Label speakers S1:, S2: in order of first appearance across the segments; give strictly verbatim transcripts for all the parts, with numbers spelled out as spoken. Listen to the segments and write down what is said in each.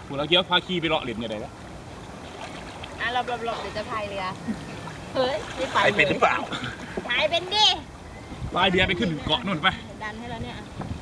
S1: กูแล้วเกี้ยวพาขี่ไปเลาะเหรียญยังไงแล้ว
S2: อ่ะหลบหลบหลบเดี๋ยวจะพายเรือเฮ้ยไม่ไป
S1: เป็นหรือเปล่า
S2: พายเป็นดิ
S1: พายเบียร์ไปขึ้นเกาะนู่นไป
S2: ดันให้แล้วเนี่ย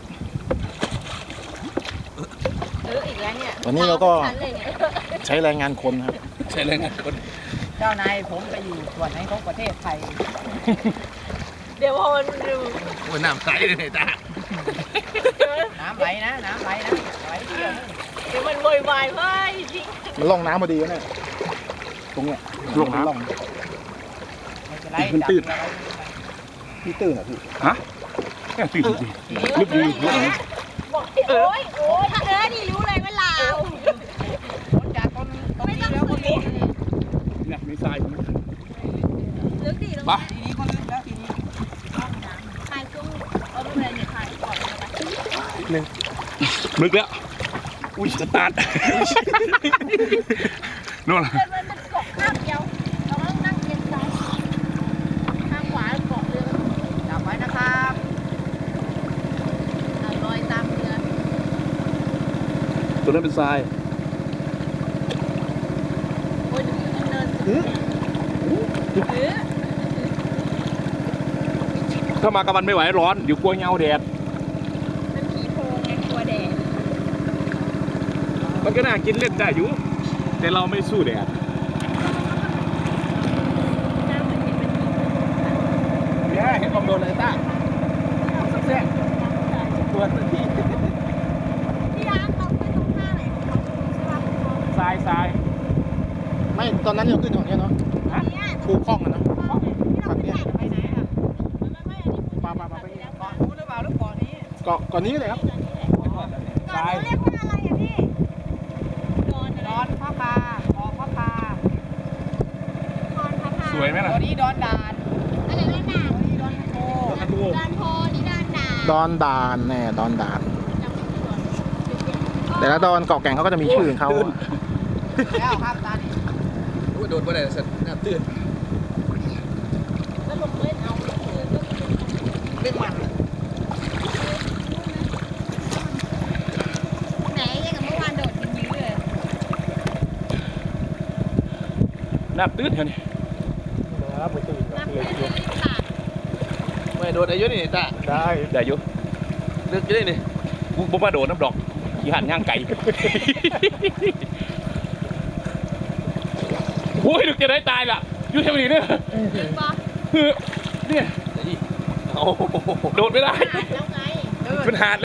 S2: เอออีกแล้วเนี่ย
S3: วันนี้เราก็ใช้แรงงานคนครับ
S1: ใช้แรงงานคน
S4: เจ้านายผมไปอยู่ส่วนไหนของประเทศไทย
S2: เดี๋ยวพอมันดู
S1: โอ้ยน้ำใสเลยจ้า
S4: น้ำไหลนะน้ำไหลนะไหลเที่ยว
S2: เดี๋ยวมันโวยวายเฮ้ยจริง
S3: มันล่องน้ำพอดีวะเนี่ยตรงเนี้ยล่องน้ำล่อง
S4: มันตื้น
S3: พี่ตื้นอ่ะพี่
S1: ฮะแค่ตื้นลึกดี
S2: บอกโอ้ยโอ้ยถ้าเออนี่รู้เลยว่าลาว
S4: จากต้นต้นนี้แล้วก็ลึก
S1: เนี่ยมีทรายมั้ย
S2: ลึกดีตรงนี้ทีนี้ก็ลึกแล้วทีนี้ทายช่วงเอาดูอะไรเนี่ยทายก่อนเลย
S1: หนึ่งลึกแล้วอุ้ยสตาร์ทนู่น
S2: มันมันเกาะข้ามเดียวเราต้องนั่งเอียงซ้ายข้างขวาเกาะเรือ
S4: จับไว้นะครับ
S2: ลอยตามเรือ
S1: ตัวนั้นเป็นทราย
S2: โอ้ยเดิน
S1: ถ้ามากับมันไม่ไหวร้อนเดี๋ยวกลัวเงาแดด
S2: เป็นผีโพงไงกลัวแดด
S1: มันก็น่ากินเล่นได้อยู่แต่เราไม่สู้แดดเนี่ยเห็นความโดนเลยต้าสักเส้นตัวที่
S2: พี่ยามเราไปตรงหน้าไหน
S1: ทรายทราย
S3: ไม่ตอนนั้นเราขึ้นตรงนี้เนาะภูคล้องกันเนาะฝั่งนี้
S2: ไปไหนอ่ะ
S3: ปลาปลาปลาไปเกาะ
S4: นู้นหรือเปล่าหรือเกาะนี้
S3: เกาะเกาะนี้เลยครับ
S2: ทรายเรียกว่าอะไรอ่ะพี่ดอน
S4: ดอนพ่อพาออกพ่อพา
S2: ดอนพ่อพา
S1: สวยไหมล่ะ
S4: ตัวนี้ดอนด่าน
S2: อะไรดอนด่าน
S4: ดอนโพ
S2: ดอนโพนี่ดอนด่าน
S3: ดอนด่านแน่ดอนด่านแต่ละดอนเกาะแก่งเขาก็จะมีชื่อของเขา
S4: แล้วครับตานี่
S1: โดนไปไหนสัตว์น่าตื่น
S2: แล้วลงเล่นเอา
S4: เล่นมัน
S2: ไหนยังกับเมื่อวานโดดยิงยื้อเลย
S1: น่าตื่นเหรอนี่
S3: ครับไปตื่น
S2: เลยค่ะ
S1: ไม่โดดอายุนี่จ้า
S3: ได้
S1: ได้อายุเลือกจะได้นี่กูบ่มาโดดน้ำดอกยี่หันย่างไก่โอ้ยดึกจะได้ตายล่ะอยู่แถวนี้เนี่ยเนี่ยโดดไม่ได้เป็นหาด